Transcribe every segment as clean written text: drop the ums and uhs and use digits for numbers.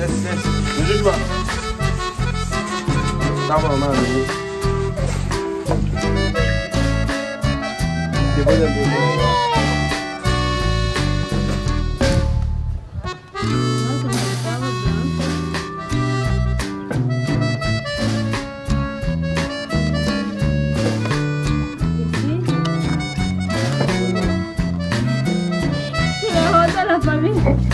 laisse. Ne juge pas. Ça va, maman, allez. Dépose un peu. La famille.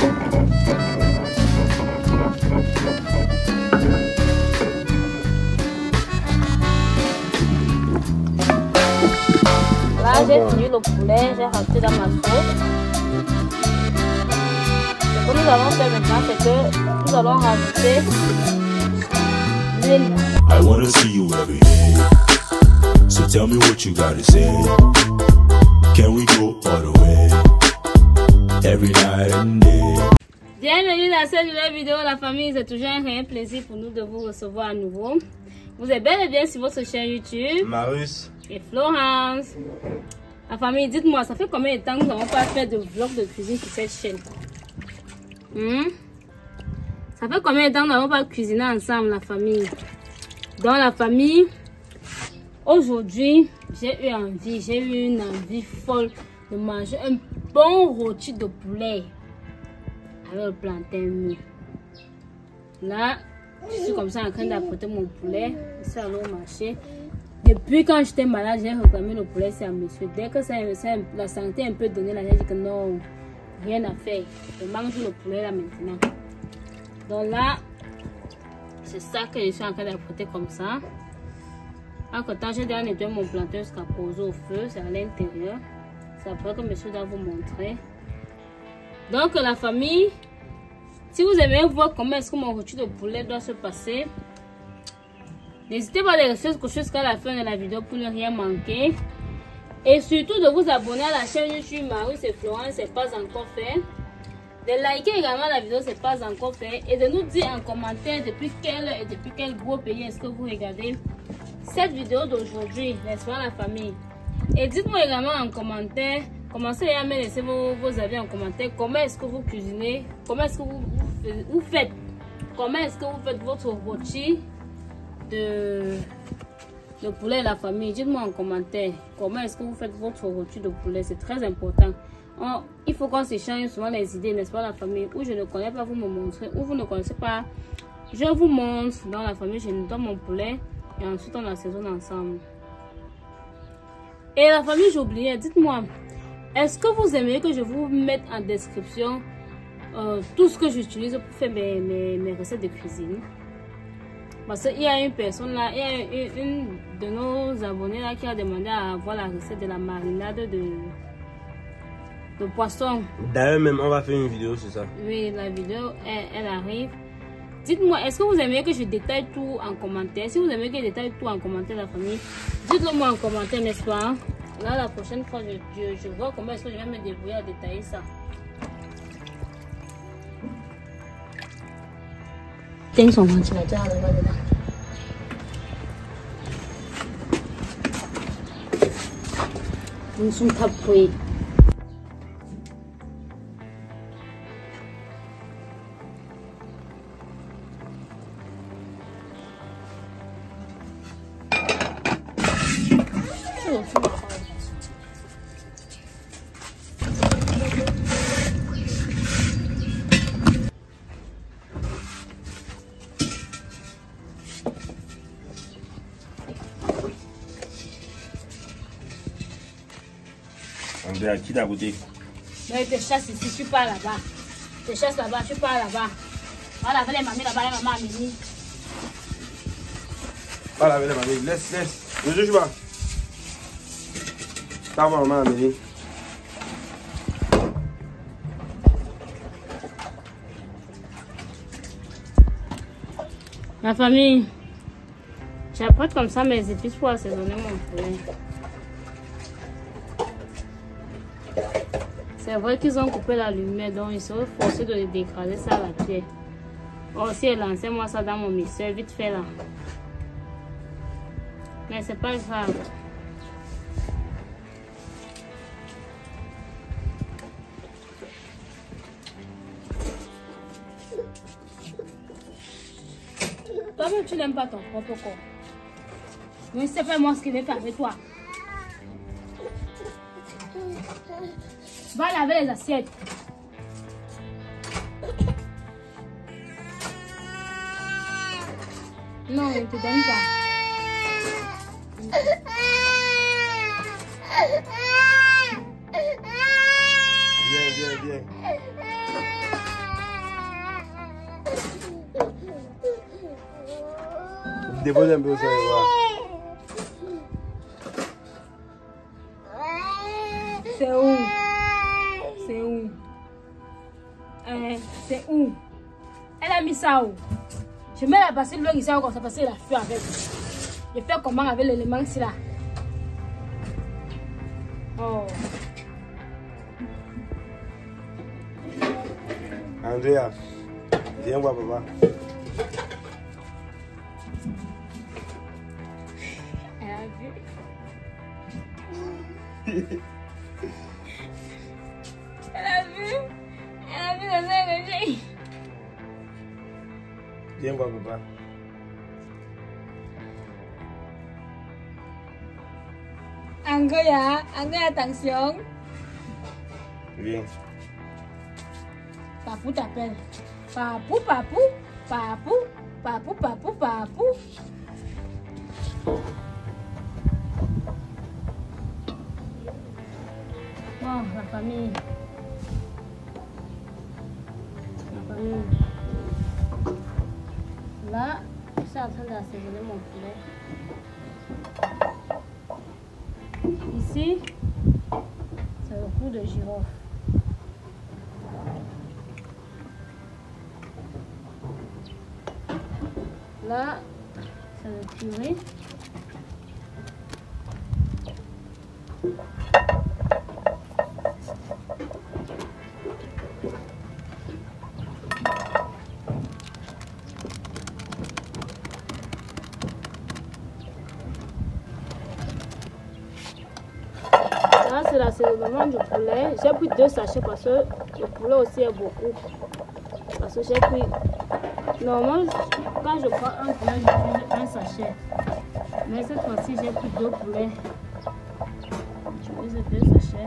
Là, j'ai fini le poulet, j'ai rajouté dans ma sauce. Ce que nous allons faire maintenant, c'est que nous allons rajouter l'huile. I wanna see you every day. So tell me what you gotta say. Can we go all the way? Every night and day. Bienvenue dans cette nouvelle vidéo, la famille. C'est toujours un réel plaisir pour nous de vous recevoir à nouveau. Vous êtes bel et bien sur votre chaîne YouTube. Marius Et Florence. La famille, dites-moi, ça fait combien de temps que nous n'avons pas fait de vlog de cuisine sur cette chaîne? Ça fait combien de temps que nous n'avons pas cuisiné ensemble, la famille? Dans la famille, aujourd'hui, j'ai eu une envie folle de manger un bon rôti de poulet avec le plantain mûr. Là, je suis comme ça en train d'apporter mon poulet. C'est allé au marché. Depuis quand j'étais malade, j'ai réclamé le poulet, c'est à monsieur. Dès que la santé est un peu donnée, là, j'ai dit que non, rien à faire. Je mange le poulet là maintenant. Donc là, c'est ça que je suis en train d'apporter comme ça. Entre temps, j'ai déjà nettoyé mon plantain jusqu'à poser au feu, c'est à l'intérieur. C'est après que monsieur doit vous montrer. Donc la famille, si vous aimez voir comment est-ce que mon rôti de poulet doit se passer, n'hésitez pas à rester jusqu'à la fin de la vidéo pour ne rien manquer. Et surtout de vous abonner à la chaîne YouTube Marius et Florence, c'est pas encore fait. De liker également la vidéo, c'est pas encore fait. Et de nous dire en commentaire depuis quel et depuis quel gros pays est-ce que vous regardez cette vidéo d'aujourd'hui, n'est-ce pas la famille? Et dites-moi également en commentaire, commencez à me laisser vos avis en commentaire. Comment est-ce que vous cuisinez? Comment est-ce que vous faites? Comment est-ce que vous faites votre rôti de poulet la famille? Dites-moi en commentaire. Comment est-ce que vous faites votre rôti de poulet? C'est très important. Il faut qu'on s'échange souvent les idées, n'est-ce pas la famille? Où je ne connais pas, vous me montrez. Où vous ne connaissez pas, je vous montre. Dans la famille, je nettoie mon poulet et ensuite on assaisonne ensemble. Et la famille, j'ai oublié, dites-moi, est-ce que vous aimeriez que je vous mette en description tout ce que j'utilise pour faire mes recettes de cuisine? Parce qu'il y a une personne là, il y a une de nos abonnés là qui a demandé à avoir la recette de la marinade de poisson. D'ailleurs, même on va faire une vidéo sur ça. Oui, la vidéo, elle arrive. Dites-moi, est-ce que vous aimeriez que je détaille tout en commentaire? Si vous aimeriez que je détaille tout en commentaire, la famille, dites-le moi en commentaire, n'est-ce pas? Là, la prochaine fois, je vois comment est-ce que je vais me débrouiller à détailler ça. Tiens son ventilateur là-bas dedans. Nous sommes tapés. On est à qui d'à côté? Mais te chasse ici, tu pars là-bas. Te chasse là-bas, tu pars là-bas. Va laver les mamies là-bas, les mamans Amélie. Va laver les mamies, laisse. Ne juge pas. Ça va, maman Amélie. La famille, j'apporte comme ça mes épices pour assaisonner mon poulet. C'est vrai qu'ils ont coupé la lumière, donc ils seraient forcés de dégrader ça à la pierre. Aussi, lancez-moi ça dans mon mixeur, vite fait là. Mais c'est pas grave. Toi-même, tu n'aimes pas ton propre corps. Mais c'est pas moi ce qu'il veut faire avec toi. Va laver les assiettes. Non, il ne te donne pas. Viens. Dépose un peu ça, voir. C'est où? C'est où? Elle a mis ça où? Je mets la bassine longue ici encore, ça parce qu'elle a fait avec. Je fais comment avec l'élément ici là? Oh. Andrea, viens voir papa. Elle a vu. Elle a vu le nez que j'ai. Viens voir papa. Angga, attention. Viens. Papou t'appelle. Papou. Bon, la famille. Là, je suis en train d'assaisonner mon poulet. Ici, c'est le clou de girofle. Là, c'est le purée. Là, c'est l'assaisonnement du poulet. J'ai pris 2 sachets parce que le poulet aussi est beaucoup. Parce que j'ai pris... Normalement, quand je prends un poulet, j'utilise un sachet. Mais cette fois-ci, j'ai pris 2 poulets. J'utilise 2 sachets.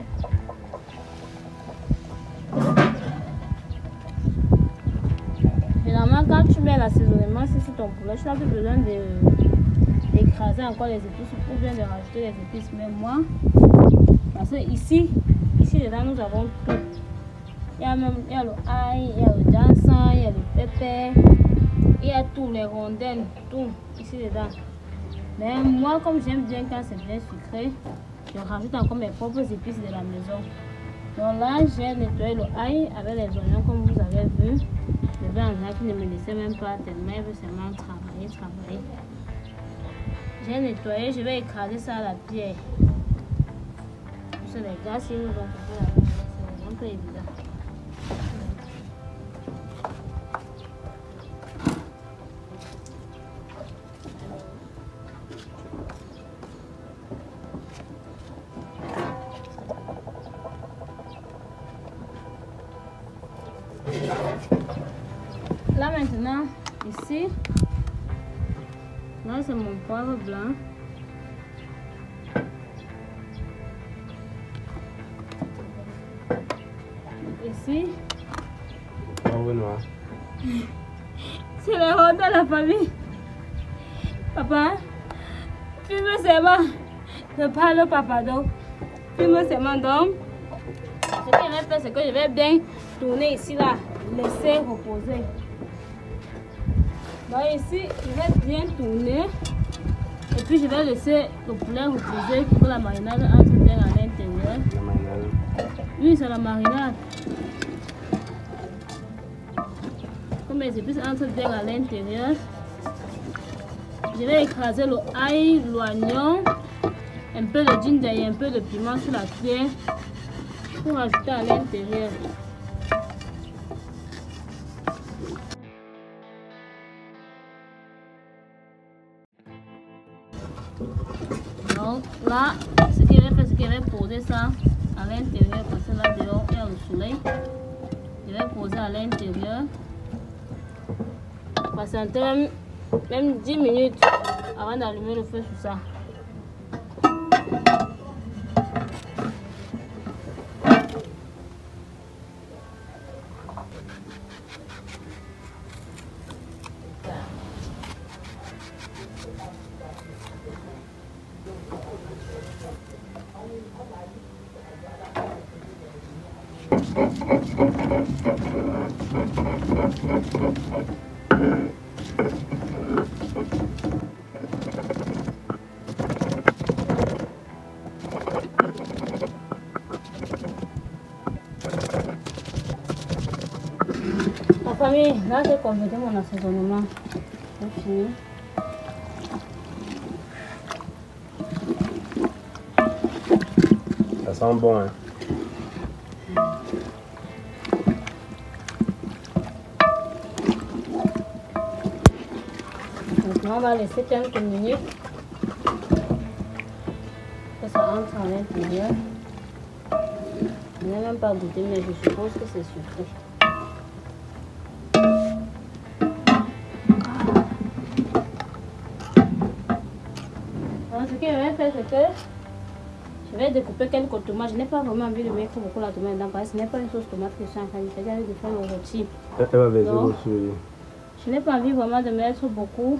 Généralement, quand tu mets l'assaisonnement sur ton poulet, tu n'as plus besoin d'écraser encore les épices ou bien de rajouter les épices. Mais moi, parce que ici dedans, nous avons tout. Il y a le ail, il y a le dansant, il y a le pépé, il y a tous les rondelles, tout ici dedans. Mais moi, comme j'aime bien quand c'est bien sucré, je rajoute encore mes propres épices de la maison. Donc là, j'ai nettoyé le ail avec les oignons comme vous avez vu. Le blanc qui ne me laissait même pas tellement, il veut seulement travailler. J'ai nettoyé, je vais écraser ça à la pierre. Parce que les gars, si nous ont fait la même chose, c'est un peu évident. Là maintenant, ici, là c'est mon poivre blanc. Ici, Poivre noir. c'est le rond de la famille. Papa, filme seulement. Je parle papa donc. Filme seulement donc. Ce que je vais faire, c'est que je vais bien tourner ici là. Laisser reposer. Donc ici, je vais bien tourner. Et puis je vais laisser le poulet reposer pour que la marinade entre bien à l'intérieur. La marinade. Oui, c'est la marinade. Comme les épices entrent bien à l'intérieur, je vais écraser le ail, l'oignon, un peu de ginger et un peu de piment sur la pierre pour ajouter à l'intérieur. Donc là, ce que je vais faire, c'est que je vais poser ça à l'intérieur parce que là dehors il y a le soleil. Je vais poser à l'intérieur. Parce que même 10 minutes avant d'allumer le feu sur ça. La famille, là j'ai complété mon assaisonnement. C'est fini. Ça sent bon, hein. Maintenant, on va laisser quelques minutes que ça entre à l'intérieur. Je n'ai même pas goûté, mais je suppose que c'est sucré. Alors, ce que je vais faire, c'est que je vais découper quelques tomates. Je n'ai pas vraiment envie de mettre beaucoup la tomate dedans parce que ce n'est pas une sauce tomate que je suis en train de faire. J'ai envie de faire le rôti. Elle va verser l'eau sur lui. Je n'ai pas envie vraiment de mettre beaucoup.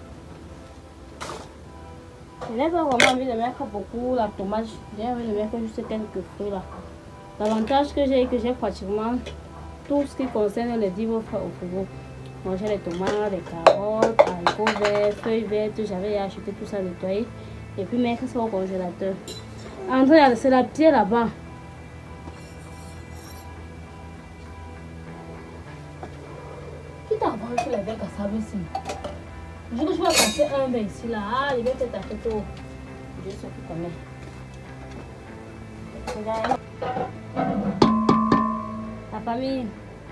Je n'ai pas vraiment envie de mettre beaucoup la tomate. J'ai envie de mettre juste quelques fruits là. L'avantage que j'ai pratiquement tout ce qui concerne les vivres frais au frigo. Donc j'ai les tomates, les carottes, haricots verts, feuilles vertes. J'avais acheté tout ça nettoyé. Et puis mettre ça au congélateur. André, c'est la pierre là-bas. Qui t'a envoyé sur les becs à sable ici? Je dis que je vais passer un bec ici là. Ah, il va peut-être acheter tout. Je sais plus comment. Regarde. La famille.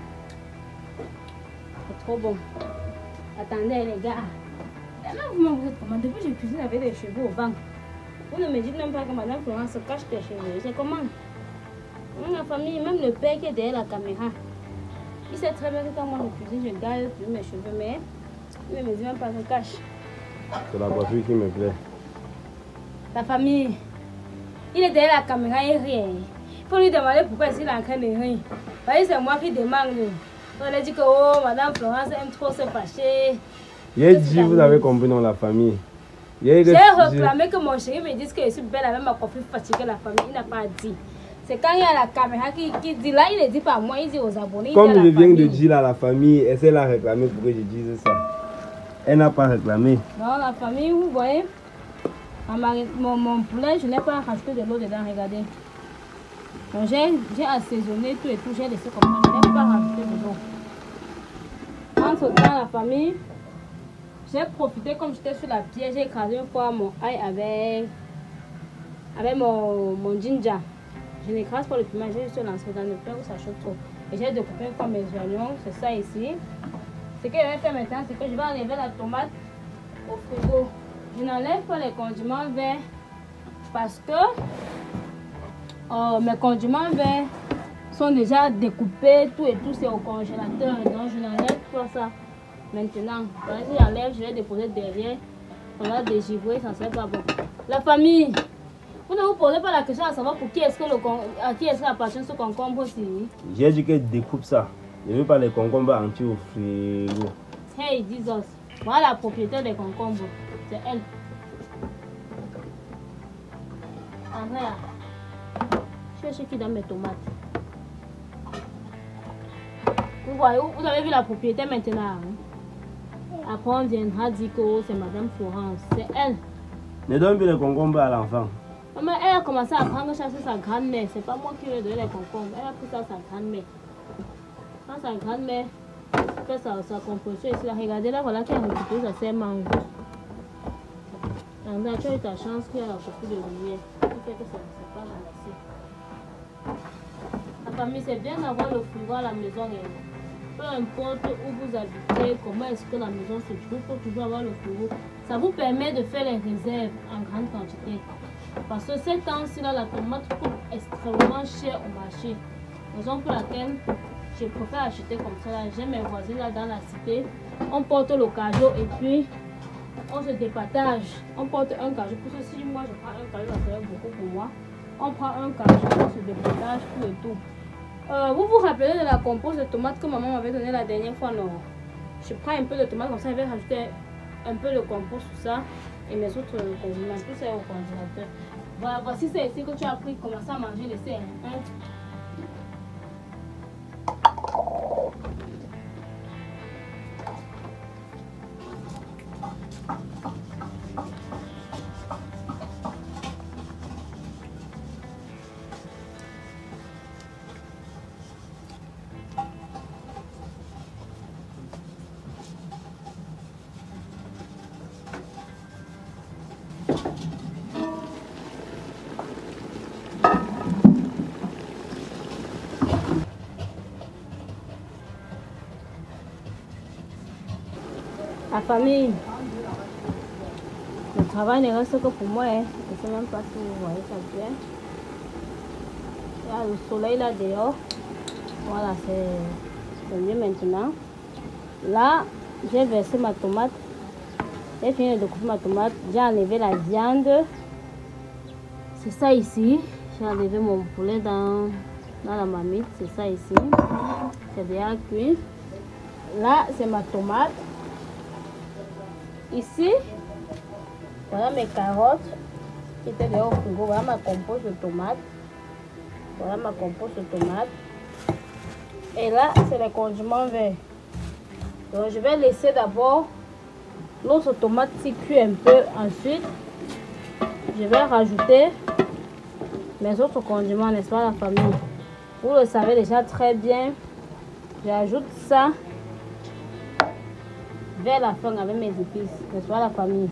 C'est trop bon. Attendez les gars. Maintenant vous êtes comment? Depuis que je cuisine avec des cheveux au banc. Vous ne me dites même pas que Madame Florence se cache tes cheveux. C'est comment? La famille, même le père qui est derrière la caméra. Il sait très bien que quand moi je cuisine, je garde mes cheveux, mais il ne me dit même pas que je cache. C'est la coiffure qui me plaît. La famille, il est derrière la caméra et rien. Il faut lui demander pourquoi il est en train de rire. C'est moi qui demande. On a dit que oh, Madame Florence aime trop se fâcher. J'ai dit, vous avez compris dans la famille. J'ai réclamé que mon chéri me dise que je suis belle avec ma coiffure fatiguée. La famille, il n'a pas dit. C'est quand il y a la caméra qui dit là, il ne dit pas à moi, il dit aux abonnés. Comme je viens de dire à la famille, elle l'a réclamé pour que je dise ça. Elle n'a pas réclamé. Non, la famille, vous voyez, mon poulet, je n'ai pas rajouté de l'eau dedans, regardez. Donc j'ai assaisonné tout et tout, j'ai laissé comme ça, je n'ai pas rajouté de l'eau. Entre temps, la famille, j'ai profité, comme j'étais sur la pierre, j'ai écrasé une fois mon ail avec mon ginger. Je n'écrase pas le piment, j'ai juste lancé dans le pain où ça chauffe trop. Et j'ai découpé comme mes oignons, c'est ça ici. Ce que je vais faire maintenant, c'est que je vais enlever la tomate au frigo. Je n'enlève pas les condiments verts parce que mes condiments verts sont déjà découpés, tout et tout, c'est au congélateur. Donc je n'enlève pas ça maintenant. Si j'enlève, je vais déposer derrière. On va dégivrer, ça ne sert pas bon. La famille, vous ne vous posez pas la question à savoir pour qui est-ce que à qui est-ce qu'il appartient ce concombre aussi. J'ai dit qu'elle découpe ça. Je ne veux pas les concombres entiers au frigo. Hey, Jesus. Voilà la propriétaire des concombres. C'est elle. Andrea, je suis qui dans mes tomates. Vous voyez, vous avez vu la propriétaire maintenant. Hein? Après, on viendra dire que c'est Madame Florence. C'est elle. Ne donne plus les concombres à l'enfant. Mais elle a commencé à prendre ça sur sa grand-mère. C'est pas moi qui lui ai donné les concombres. Elle a pris ça à sa grand-mère. Quand sa grand-mère fait sa composition ici, là, regardez là, voilà qu'elle a récupéré sa serre mangue. Andrea, tu as eu ta chance qu'il y a beaucoup de lumière. Ce qui fait que ça ne s'est pas ramassé. La famille, c'est bien d'avoir le frigo à la maison. Peu importe où vous habitez, comment est-ce que la maison se trouve, il faut toujours avoir le frigo. Ça vous permet de faire les réserves en grande quantité. Parce que ces temps-ci, la tomate coûte extrêmement cher au marché. Raison pour laquelle Je préfère acheter comme ça. J'ai mes voisins là dans la cité. On porte le cajot et puis on se départage. On porte un cajot. Pour ceci, moi je prends un cajot, ça serait beaucoup pour moi. On prend un cajot, on se départage, tout et tout. Vous vous rappelez de la compote de tomates que maman m'avait donné la dernière fois, non? Je prends un peu de tomate comme ça, je vais rajouter un peu de compost sur ça et mes autres condiments. Tout ça est au congélateur. Voilà, voici c'est ici que tu as appris comment ça manger les cerfs. Hein? La famille, le travail ne reste que pour moi. Hein. Je ne sais même pas si vous voyez ça bien. Il y a le soleil là dehors. Voilà, c'est mieux maintenant. Là, j'ai versé ma tomate. J'ai fini de couper ma tomate. J'ai enlevé la viande. C'est ça ici. J'ai enlevé mon poulet dans la marmite. C'est ça ici. C'est déjà cuit. Là, c'est ma tomate. Ici, voilà mes carottes qui étaient dehors au frigo. Voilà ma compote de tomates. Voilà ma compote de tomates. Et là, c'est les condiments verts. Donc, je vais laisser d'abord l'autre tomate cuire un peu. Ensuite, je vais rajouter mes autres condiments, n'est-ce pas, la famille? Vous le savez déjà très bien. J'ajoute ça vers la fin avec mes épices, n'est-ce pas, la famille?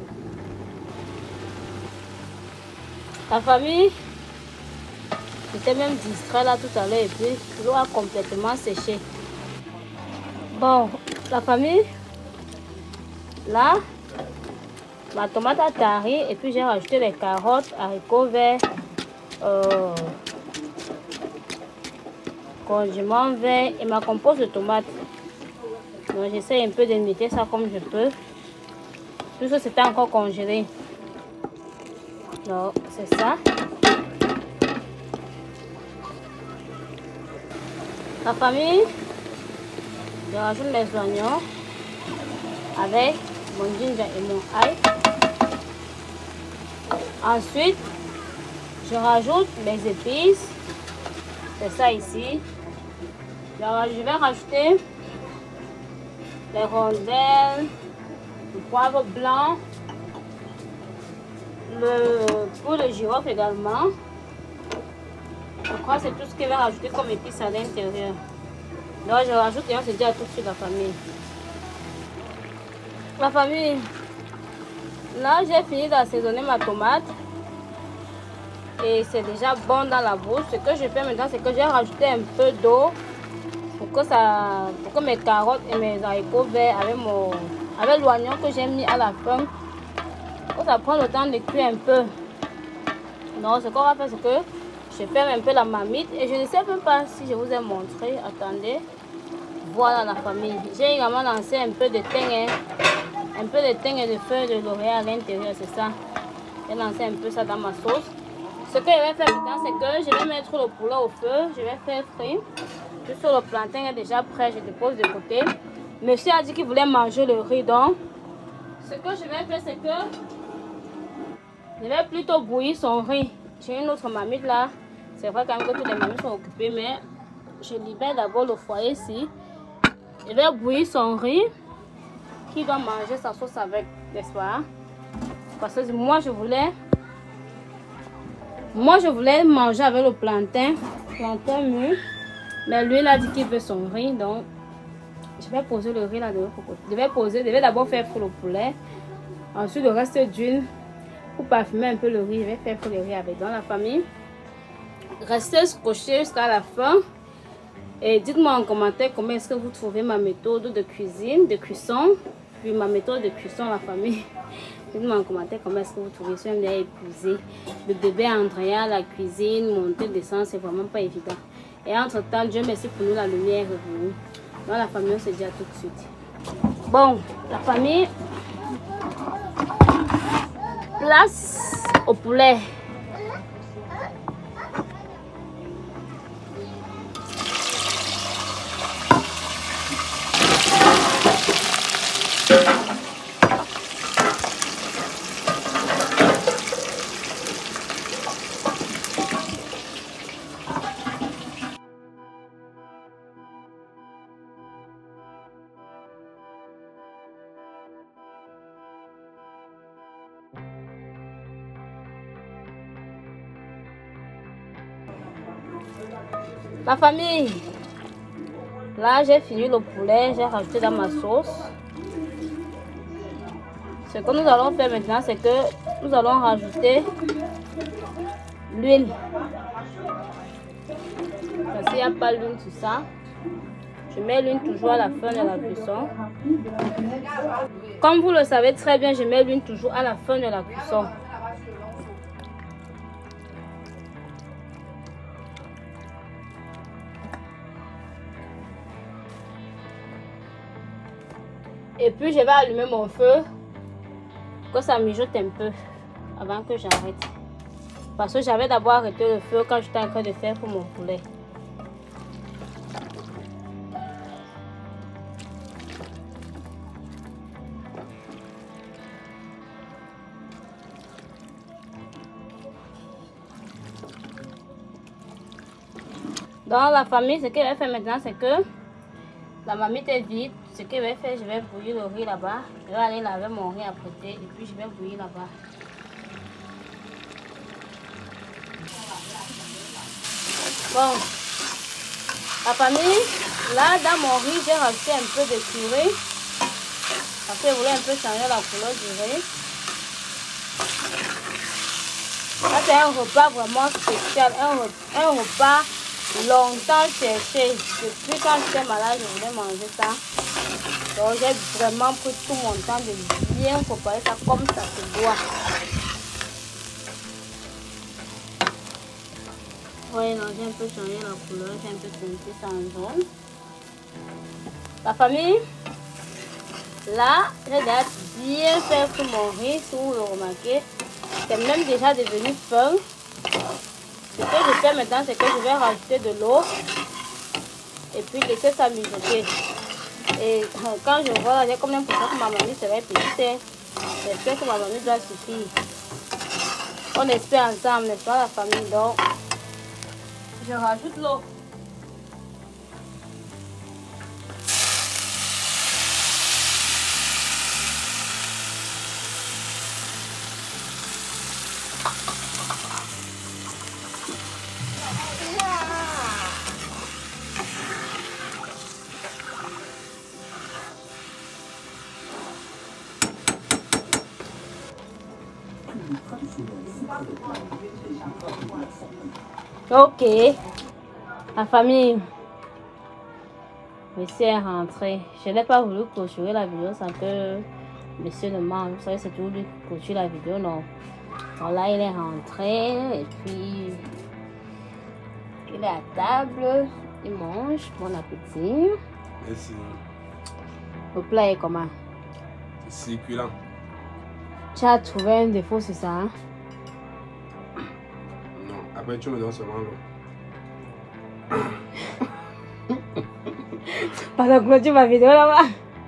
La famille, j'étais même distrait là tout à l'heure et puis l'eau a complètement séché. Bon, la famille, là, ma tomate a tari et puis j'ai rajouté les carottes, haricots verts, condiments verts et ma compote de tomates. Donc j'essaie un peu d'imiter ça comme je peux. Tout ça c'était encore congelé. Donc c'est ça. La famille, je rajoute mes oignons avec mon ginger et mon ail. Ensuite, je rajoute mes épices. C'est ça ici. Je vais rajouter les rondelles, le poivre blanc, pour le girofle également. Je crois que c'est tout ce que je vais rajouter comme épices à l'intérieur. Donc je rajoute et on se dit à tout de suite la famille. La famille, là j'ai fini d'assaisonner ma tomate. Et c'est déjà bon dans la bouche. Ce que je fais maintenant, c'est que j'ai rajouté un peu d'eau pour que mes carottes et mes haricots verts avec l'oignon que j'ai mis à la fin, que ça prend le temps de cuire un peu. Donc ce qu'on va faire, c'est que je ferme un peu la marmite et je ne sais même pas si je vous ai montré. Attendez, voilà la famille. J'ai également lancé un peu de thym, un peu de thym et de feuilles de laurier à l'intérieur, c'est ça. J'ai lancé un peu ça dans ma sauce. Ce que je vais faire maintenant, c'est que je vais mettre le poulet au feu, je vais faire frire. Tout sur le plantain est déjà prêt, je dépose de côté. Monsieur a dit qu'il voulait manger le riz, donc ce que je vais faire, c'est que je vais plutôt bouillir son riz. J'ai une autre marmite là. C'est vrai quand même que toutes les marmites sont occupées, mais je libère d'abord le foyer ici. Je vais bouillir son riz qui doit manger sa sauce avec, n'est-ce pas? Parce que moi je voulais manger avec le plantain mûr. Mais lui il a dit qu'il veut son riz, donc je vais poser le riz là de l'autre côté. Je vais d'abord faire frire le poulet. Ensuite le reste d'huile pour parfumer un peu le riz. Je vais faire frire le riz avec dans la famille. Restez scotchés jusqu'à la fin. Et dites-moi en commentaire comment est-ce que vous trouvez ma méthode de cuisson, puis ma méthode de cuisson la famille. Dites-moi en commentaire comment est-ce que vous trouvez ça bien épuisé. Le bébé Andrea, la cuisine, monter, descendre, c'est vraiment pas évident. Et entre-temps, Dieu merci pour nous, la lumière est revenue. Dans la famille, on se dit à tout de suite. Bon, la famille, place au poulet. La famille, là j'ai fini le poulet, j'ai rajouté dans ma sauce. Ce que nous allons faire maintenant, c'est que nous allons rajouter l'huile. Parce qu'il n'y a pas l'huile tout ça. Je mets l'huile toujours à la fin de la cuisson. Comme vous le savez très bien, je mets l'huile toujours à la fin de la cuisson. Et puis je vais allumer mon feu pour que ça mijote un peu avant que j'arrête. Parce que j'avais d'abord arrêté le feu quand j'étais en train de faire pour mon poulet. Dans la famille, ce qu'elle va faire maintenant, c'est que la marmite est vide. Ce que je vais faire, je vais bouillir le riz là-bas. Je vais aller laver mon riz à côté et puis je vais bouillir là-bas. Bon, la famille, là dans mon riz, j'ai rajouté un peu de curry. Parce que je voulais un peu changer la couleur du riz. Là, c'est un repas vraiment spécial, un repas longtemps cherché. Depuis quand j'étais malade, je voulais manger ça. Donc j'ai vraiment pris tout mon temps de bien préparer ça comme ça se doit. Oui, non, j'ai un peu changé la couleur, j'ai un peu teinté ça en jaune. La famille, là, j'ai déjà bien fait tout mon riz, si vous le remarquez. C'est même déjà devenu fin. Ce que je fais maintenant, c'est que je vais rajouter de l'eau et puis laisser ça mijoter. Et quand je vois, j'ai comme l'impression que ma mamie serait petite. J'espère que ma mamie doit suffire. On espère ensemble, n'est-ce pas, la famille? Donc, je rajoute l'eau. Ok, la famille, monsieur est rentré. Je n'ai pas voulu clôturer la vidéo sans que monsieur ne mange. Vous savez, c'est toujours lui qui clôture la vidéo, non? Alors là, il est rentré et puis il est à table, il mange. Bon appétit. Merci. Le plat est comment? C'est succulent. Tu as trouvé un défaut, c'est ça? Hein? Non, après tu me donnes seulement l'eau. Pendant que clôture ma vidéo là-bas.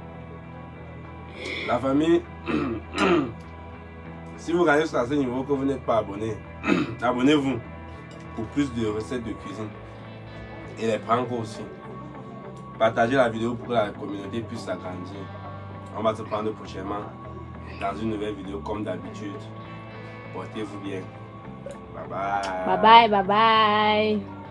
La famille, si vous regardez sur ce niveau que vous n'êtes pas abonné, abonnez-vous pour plus de recettes de cuisine. Et les pranks aussi. Partagez la vidéo pour que la communauté puisse s'agrandir. On va se prendre prochainement dans une nouvelle vidéo comme d'habitude. Portez-vous bien. Bye bye. Bye bye, bye bye.